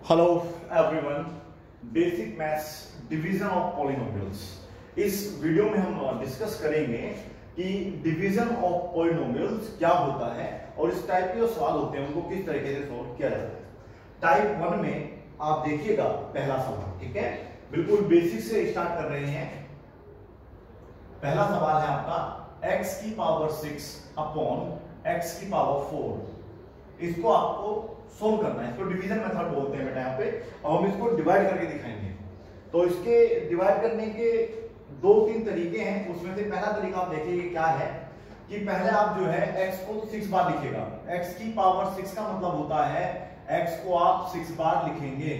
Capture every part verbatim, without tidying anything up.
Hello everyone, basic maths division of polynomials. इस video में हम डिस्कस करेंगे कि डिवीजन ऑफ पॉलिनोमियल्स क्या होता है और इस टाइप के जो सवाल होते हैं उनको किस तरीके से सॉल्व किया जाता है। टाइप वन में आप देखिएगा पहला सवाल, ठीक है, बिल्कुल बेसिक से स्टार्ट कर रहे हैं। पहला सवाल है आपका x की पावर सिक्स अपॉन x की पावर फोर। इसको आपको सोल्व करना है। इसको डिवीजन मेथड बोलते हैं बेटा यहाँ पे, और हम इसको डिवाइड करके दिखाएंगे। तो इसके डिवाइड करने के दो तीन तरीके हैं। उसमें से पहला तरीका आप देखिए क्या है कि पहले आप जो है x को सिक्स बार लिखेगा। x की पावर सिक्स का मतलब होता है x को आप सिक्स बार लिखेंगे।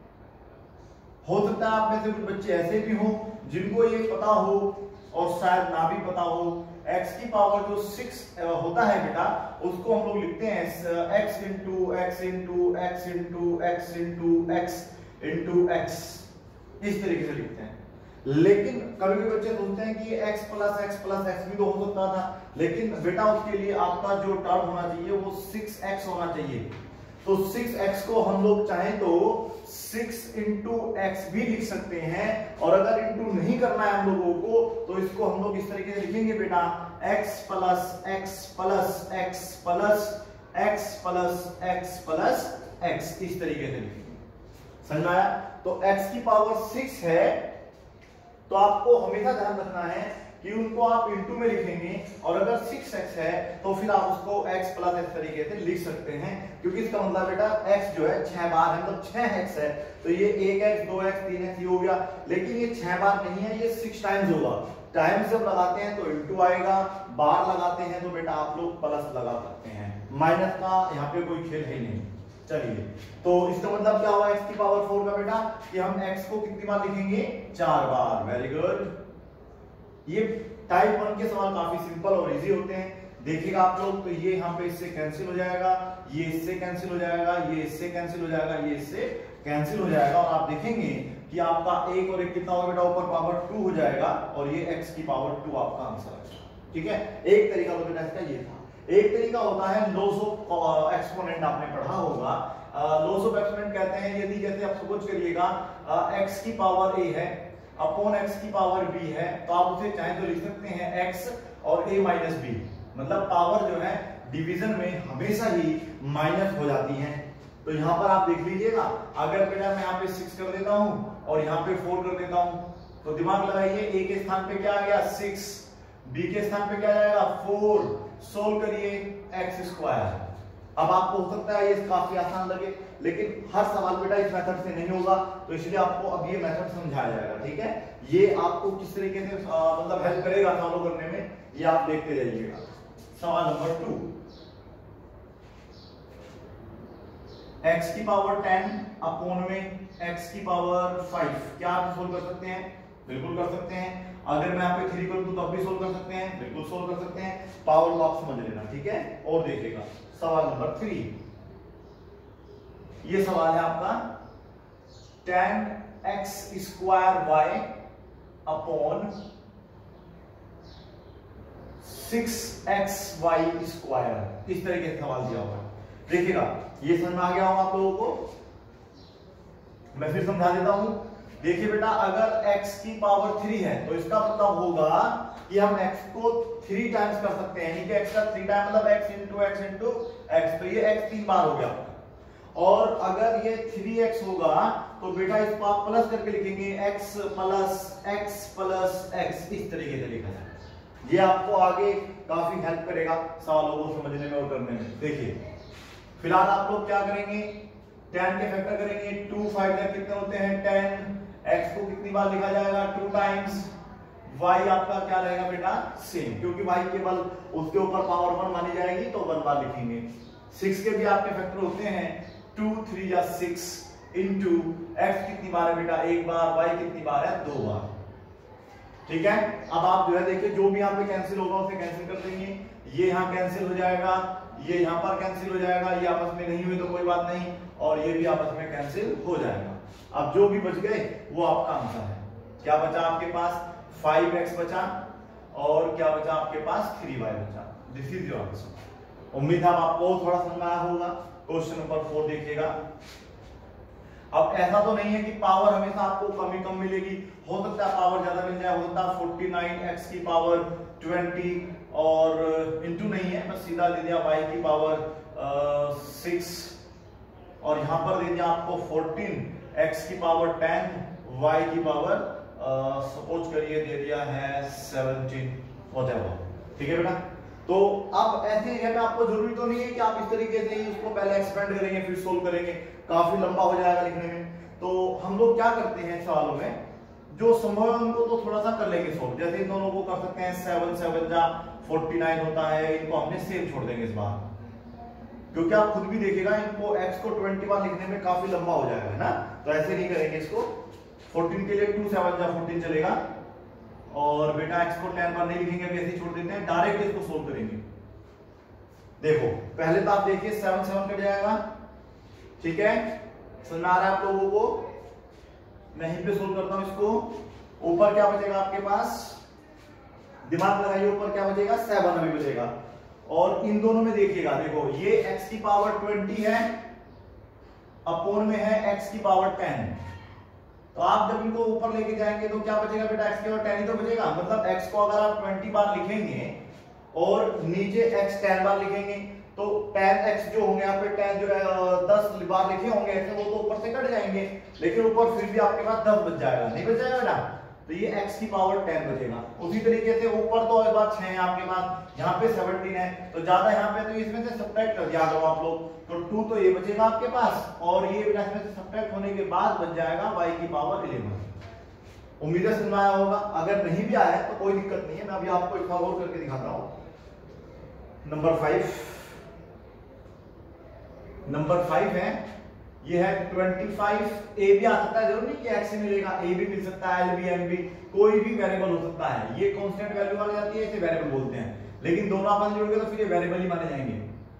हो सकता है आप में से कुछ बच्चे ऐसे भी हो जिनको ये पता हो और शायद ना भी पता हो। x की पावर जो सिक्स होता है बेटा, उसको हम लोग लिखते हैं x into x into x into x into x into x, इस तरीके से लिखते हैं। लेकिन कभी कभी बच्चे सोचते हैं कि x plus x plus x भी तो हो सकता था, लेकिन बेटा उसके लिए आपका जो टर्म होना चाहिए वो सिक्स एक्स होना चाहिए। तो सिक्स एक्स को हम लोग चाहें तो सिक्स इंटू एक्स भी लिख सकते हैं, और अगर इंटू नहीं करना है हम लोगों को तो इसको हम लोग इस तरीके से लिखेंगे बेटा x plus x plus x plus x plus x plus x, इस तरीके से लिखेंगे। समझ आया? तो x की पावर सिक्स है तो आपको हमेशा ध्यान रखना है कि उनको आप इंटू में लिखेंगे, और अगर सिक्स एक्स है तो फिर आप उसको x प्लस इस तरीके से लिख सकते हैं, क्योंकि इसका मतलब बेटा x जो है छह बार है, मतलब छह एक्स है। तो ये एक एक्स दो एक्स तीन एक्स ये हो गया, लेकिन ये छह बार नहीं है, ये सिक्स टाइम्स होगा। टाइम्स जब लगाते हैं तो इंटू आएगा, बार लगाते हैं तो बेटा आप लोग प्लस लगा सकते हैं। माइनस का यहाँ पे कोई खेल है नहीं। चलिए, तो इसका मतलब क्या हुआ x की पावर फोर का बेटा कि हम x को कितनी बार लिखेंगे? चार बार। Very good. ये टाइप वन के सवाल काफी सिंपल और इजी होते हैं। देखिएगा आप लोग, तो ये यहाँ पे इससे कैंसिल हो जाएगा, ये इससे कैंसिल हो जाएगा, ये इससे कैंसिल हो जाएगा, ये इससे कैंसिल हो जाएगा, और आप देखेंगे कि आपका एक और एक कितना होगा बेटा? ऊपर पावर टू हो जाएगा, और ये x की पावर टू आपका आंसर है। ठीक है, एक तरीका तो बेटा इसका ये था। एक तरीका होता है लॉस ऑफ एक्सपोनेंट, आपने पढ़ा होगा। लॉस ऑफ एक्सपोनेंट कहते हैं यदि जैसे आप सपोज करिएगा x की पावर a है अपॉन x की पावर b है, तो आप उसे चाहे तो लिख सकते हैं x और a माइनस b। मतलब पावर जो है डिवीजन में हमेशा ही माइनस हो जाती है। तो यहाँ पर आप देख लीजिएगा, अगर बेटा मैं यहाँ पे सिक्स कर देता हूँ और यहाँ पे फोर कर देता हूँ, तो दिमाग लगाइए, a के स्थान पे क्या आ गया? सिक्स, b के स्थान पे क्या आएगा? फोर। सोल्व करिए एक्स स्क्वायर। अब आपको हो सकता है ये काफी आसान लगे, लेकिन हर सवाल बेटा इस मेथड से नहीं होगा, तो इसलिए आपको अब ये मेथड समझाया जाएगा। ठीक है, ये आपको किस तरीके से आ, मतलब हेल्प करेगा सॉल्व करने में, ये आप देखते जाइएगा। सवाल नंबर टू, x की पावर टेन अपॉन में x की पावर फाइव, क्या आप सोल्व कर सकते हैं? बिल्कुल कर सकते हैं। अगर मैं यहाँ पे थ्री कर दूं तो अब भी सोल्व कर सकते हैं, बिल्कुल सोल्व कर सकते हैं। पावर लॉ आप समझ लेना, ठीक है। और देखिएगा सवाल नंबर थ्री, ये सवाल है आपका ten x square y upon six x y square, इस तरीके से सवाल दिया हुआ है। देखिएगा, ये समझ में आ गया होगा आप लोगों को। मैं फिर समझा देता हूं। देखिए बेटा, अगर x की पावर थ्री है तो इसका मतलब होगा कि हम x को थ्री टाइम्स कर सकते हैं, यानी कि x का थ्री टाइम मतलब x into x into x, तो ये x तीन बार हो गया। और अगर ये थ्री एक्स होगा तो बेटा इसको आप प्लस करके लिखेंगे, x plus x plus x, इस तरीके से लिखा जाए। ये आपको आगे काफी हेल्प करेगा सवालों को समझने में और करने में। देखिए, फिलहाल आप लोग क्या करेंगे? टेन के फैक्टर करेंगे, टू फाइव तक कितने होते हैं? टेन। x को कितनी बार लिखा जाएगा? Two times. y आपका क्या रहेगा बेटा? सेम, क्योंकि y केवल उसके ऊपर पावर वन मानी जाएगी तो वन बार लिखेंगे। सिक्स के भी आपके फैक्टर होते हैं, टू थ्री या सिक्स इंटू एक्स कितनी बार है बेटा? एक बार। y कितनी बार है? दो बार। ठीक है, अब आप जो है देखिए, जो भी यहाँ पे कैंसिल होगा उसे कैंसिल कर देंगे। ये यहाँ कैंसिल हो जाएगा, ये यहाँ पर कैंसिल हो जाएगा, ये आपस में नहीं हुई तो कोई बात नहीं, और ये भी आपस में कैंसिल हो जाएगा। अब जो भी बच गए वो आपका आंसर है। क्या बचा आपके पास? फाइव एक्स बचा, और क्या बचा आपके पास? थ्री वाई बचा। This is your answer. उम्मीद है आपको थोड़ा समझ में आया होगा। क्वेश्चन नंबर फोर देखिएगा। अब ऐसा तो नहीं है कि पावर हमेशा आपको कम ही कम मिलेगी, हो सकता है पावर ज्यादा मिल जाए, हो सकता है फोर्टी नाइन एक्स की पावर ट्वेंटी और इंटू नहीं है, बस सीधा दे दिया y की पावर सिक्स और यहां पर दे दिया आपको फोर्टीन एक्स की पावर टेन, y की पावर सपोज करिए दे दिया है सेवनटीन व्हाटएवर। ठीक है बेटा, तो अब ऐसे एरिया में आपको जरूरी तो नहीं है कि आप इस तरीके से ही उसको पहले एक्सपेंड करेंगे फिर सोल्व करेंगे, काफी लंबा हो जाएगा लिखने में। तो हम लोग क्या करते हैं सवालों में, जो संभव है उनको तो थोड़ा सा कर लेंगे सोल्व। जैसे इन दोनों को कर सकते हैं, सेवन सेवन जा फोर्टी नाइन होता है, इनको हमने सेम छोड़ देंगे इस बार, क्योंकि आप खुद भी देखिएगा इनको x को ट्वेंटी बार लिखने में काफी लंबा हो जाएगा, है ना। तो ऐसे नहीं करेंगे इसको, फोर्टीन के लिए टू सेवन जा फोर्टीन चलेगा और बेटा x को टेन बार नहीं लिखेंगे, अभी ऐसे छोड़ देते हैं, डायरेक्ट इसको सोल्व करेंगे। देखो पहले तो आप देखिए सेवन सेवन कट जाएगा, ठीक है, समझ में आ रहा है आप लोगों को। मैं यहीं पे सोल्व करता हूं इसको। ऊपर क्या बचेगा आपके पास, दिमाग लगाइए, ऊपर क्या बचेगा, सेवन अभी बचेगा। और इन दोनों में देखिएगा, देखो ये x की पावर ट्वेंटी है, अपोन में है x की पावर टेन। तो आप जब इनको ऊपर लेके जाएंगे तो क्या बचेगा बेटा, x की पावर टेन ही तो बचेगा। मतलब x को अगर आप ट्वेंटी बार लिखेंगे और नीचे x टेन बार लिखेंगे तो टेन एक्स जो होंगे यहाँ पे टेन जो है दस बार लिखे होंगे ऐसे, वो तो ऊपर से कट जाएंगे, लेकिन ऊपर फिर भी आपके पास दस बच जाएगा, नहीं बच जाएगा बेटा। तो ये x की पावर टेन बचेगा। उसी तरीके से ऊपर तो इस बार छह है आपके पास, यहाँ पे सेवनटीन है, तो ज्यादा यहाँ पे तो इसमें से सब्ट्रैक्ट कर दिया करो आप लोग, तो टू तो ये बचेगा आपके पास और ये बेटा इसमें से सब्ट्रैक्ट होने के बाद बच जाएगा y की पावर इलेवन। उम्मीद है समझ आया होगा, अगर नहीं भी आया तो कोई दिक्कत नहीं है, मैं अभी आपको एक और करके दिखाता हूँ। नंबर फाइव, नंबर फाइव है, ये है ट्वेंटी फाइव, ए भी आ सकता है, जरूर नहीं कि एक्स ही मिलेगा, ए भी मिल सकता है, एल भी, एम भी, कोई भी वेरिएबल हो सकता है। ये कांस्टेंट वैल्यू मानी जाती है, इसे वेरिएबल बोलते हैं, लेकिन दोनों आपस में जुड़ गए तो फिर ये वेरिएबल ही माने जाएंगे।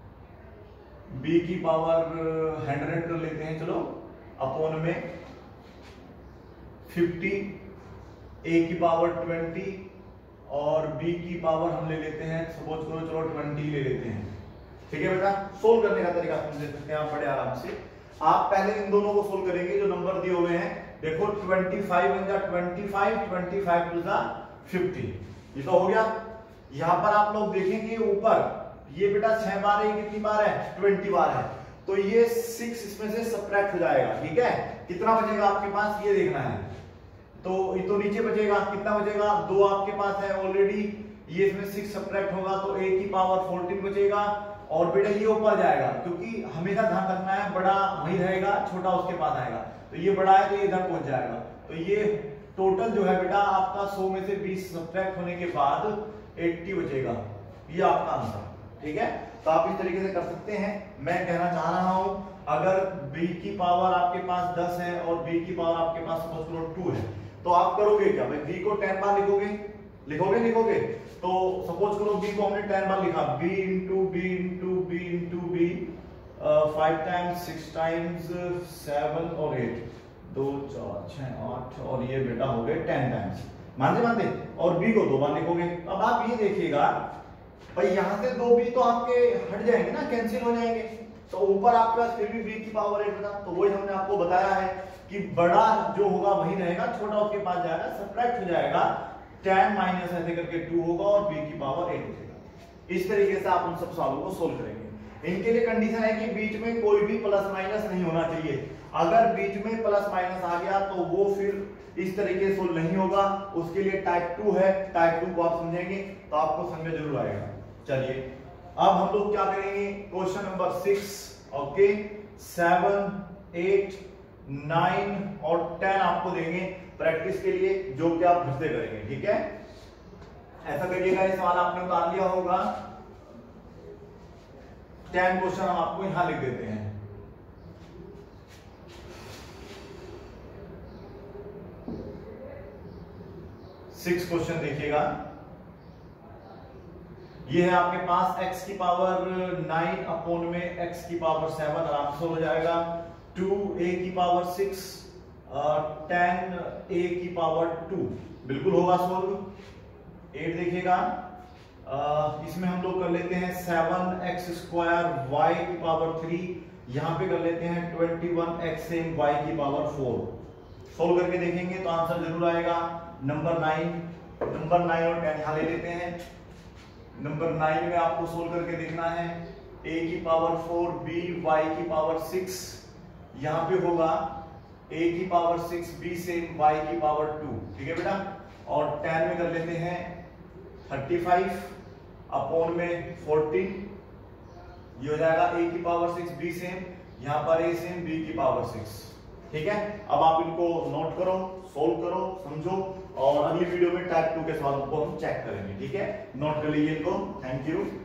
बी की पावर हंड्रेड कर लेते हैं, चलो, अपॉन में फिफ्टी, ए की पावर ट्वेंटी और बी की पावर हम ले लेते हैं, सपोज करो चलो ट्वेंटी ले लेते हैं। ठीक है बेटा, सोल्व करने का तरीका समझ सकते हैं आप बड़े आराम से। आप पहले इन दोनों को सोल्व करेंगे जो नंबर दिए हुए हैं। देखो पच्चीस बन जा पच्चीस, पच्चीस टू जा फिफ्टी, ये तो हो गया। यहां पर आप लोग देखेंगे ऊपर ये बेटा छह बार है, कितनी बार है, बीस बार है, तो ये सिक्स इसमें से सब्ट्रैक्ट हो जाएगा। ठीक है, कितना बचेगा आपके पास ये देखना है। तो ये तो नीचे बचेगा, कितना बचेगा, दो आपके पास है ऑलरेडी, ये इसमें सिक्स सब्ट्रैक्ट होगा तो ए की पावर फोर्टीन बचेगा और बेटा ये ऊपर जाएगा, क्योंकि हमेशा ध्यान रखना है बड़ा वही रहेगा, छोटा उसके पास आएगा, तो ये बड़ा है तो ये इधर पहुंच जाएगा। तो ये टोटल जो है बेटा आपका सौ में से बीस सब्ट्रैक्ट होने के बाद अस्सी बचेगा, ये आपका आंसर। ठीक है, तो आप इस तरीके से कर सकते हैं। मैं कहना चाह रहा हूं अगर b की पावर आपके पास दस है और b की पावर आपके पास सपोज करो टू है, तो आप करोगे क्या भाई, b को टेन बार लिखोगे, लिखोगे लिखोगे तो सपोज करो b को हमने टेन बार लिखा, b into B into B into B, five times, six times, seven और एट, दो चार छह आठ, और ये बेटा हो गए टेन टाइम्स, मानते मानते, और b को दो बार लिखोगे। अब आप ये देखिएगा भाई यहाँ से दो b तो आपके हट जाएंगे ना, कैंसिल हो जाएंगे, तो ऊपर आपके पास फिर भी b की पावर एट था। तो वही हमने आपको बताया है कि बड़ा जो होगा वही रहेगा, छोटा उसके पास जाएगा, सब्ट्रैक्ट हो जाएगा, टेन माइनस ऐसे करके टू होगा और b की पावर एट होगा। इस तरीके से आप उन सब सवालों को सोल्व करेंगे। इनके लिए कंडीशन है कि बीच में कोई भी प्लस माइनस नहीं होना चाहिए। अगर बीच में प्लस माइनस आ गया तो वो फिर इस तरीके से सोल्व नहीं होगा, उसके लिए टाइप टू है, टाइप टू को आप समझेंगे तो आपको समझ में जरूर आएगा। चलिए अब हम लोग क्या करेंगे, question number six, okay, seven, eight, nine और टेन आपको देंगे प्रैक्टिस के लिए, जो कि आप फिर से करेंगे। ठीक है, ऐसा करिएगा, ये सवाल आपने उतार लिया होगा। टेन क्वेश्चन हम आपको यहां लिख देते हैं। सिक्स क्वेश्चन देखिएगा, ये है आपके पास x की पावर नाइन अपोन में x की पावर सेवन, आराम से हो जाएगा। टू a की पावर सिक्स, टेन a की पावर टू, बिल्कुल होगा सोल्व। एट देखिएगा, इसमें हम लोग कर लेते हैं सेवन एक्स स्क्वायर y की पावर थ्री यहां पे कर लेते हैं twenty one x same y की पावर फोर। सोल्व करके देखेंगे तो आंसर जरूर आएगा नंबर नाइन। नंबर नाइन और टेन यहां ले लेते हैं। नंबर नाइन में आपको सोल्व करके देखना है a की पावर फोर b y की पावर सिक्स, यहां पे होगा a की पावर सिक्स b से y की पावर टू। ठीक है बेटा। और टेन में कर लेते हैं थर्टी फाइव अपॉन में फोर्टीन, ये हो जाएगा a की पावर सिक्स b सेम, यहां पर a सेम b की पावर सिक्स। ठीक है। अब आप इनको नोट करो, सोल्व करो, समझो, और अगली वीडियो में टाइप टू के सवालों को हम चेक करेंगे। ठीक है, नोट कर लीजिए इनको। Thank you.